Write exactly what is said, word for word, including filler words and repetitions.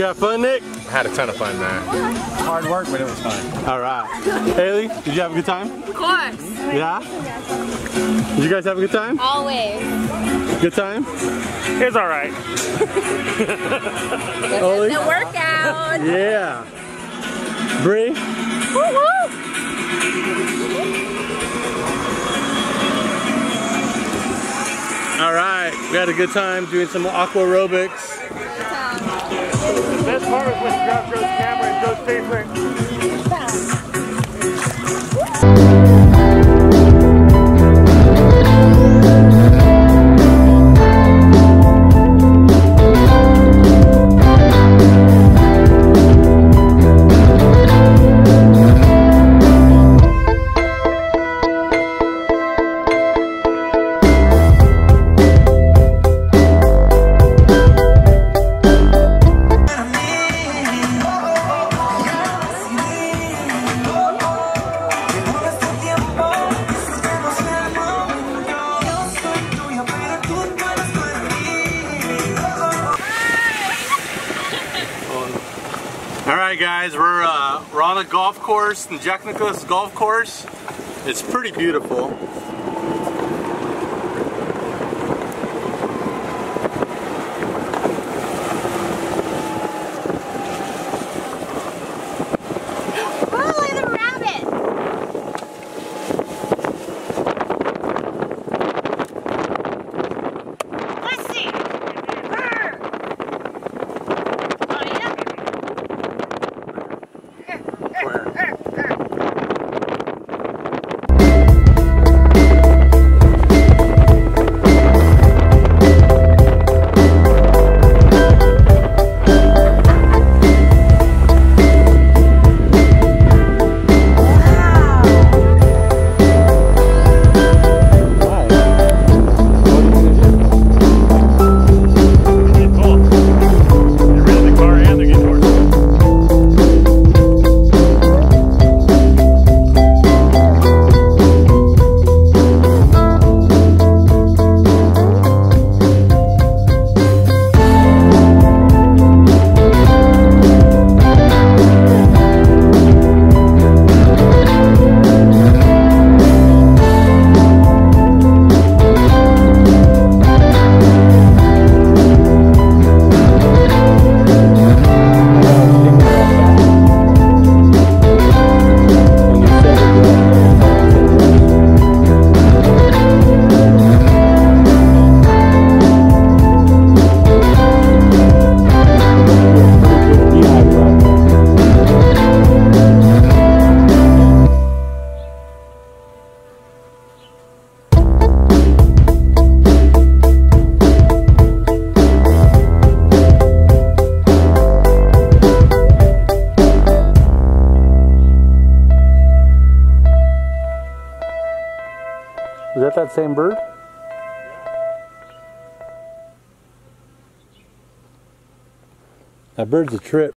have fun, Nick? I had a ton of fun, man. Hard work, but it was fun. All right. Haley, did you have a good time? Of course. Yeah? Did you guys have a good time? Always. Good time? It's all right. Oli? The workout. Yeah. Bree? Woo-hoo. All right, we had a good time doing some aquarobics. The best part was when you dropped Joe's camera and Joe's face went. Alright guys, we're, uh, we're on a golf course, the Jack Nicklaus Golf Course. It's pretty beautiful. Is that that same bird? That bird's a trip.